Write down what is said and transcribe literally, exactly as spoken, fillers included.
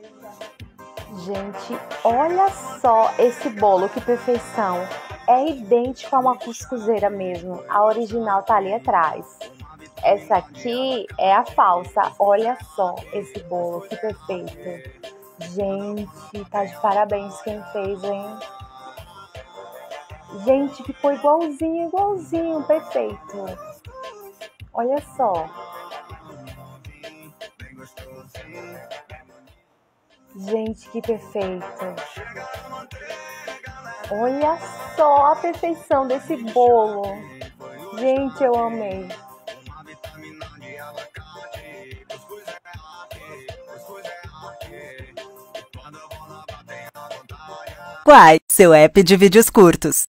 Gente, olha só esse bolo, que perfeição! É idêntico a uma cuscuzeira mesmo, a original tá ali atrás. Essa aqui é a falsa, olha só esse bolo, que perfeito! Gente, tá de parabéns quem fez, hein? Gente, ficou igualzinho, igualzinho, perfeito! Olha só! Gente, que perfeito! Olha só a perfeição desse bolo! Gente, eu amei! Quai, seu app de vídeos curtos.